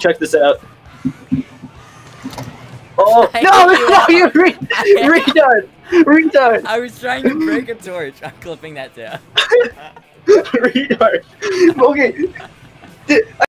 check this out. Oh no! You retard! Retard! I was trying to break a torch. I'm clipping that down. Retard. Okay.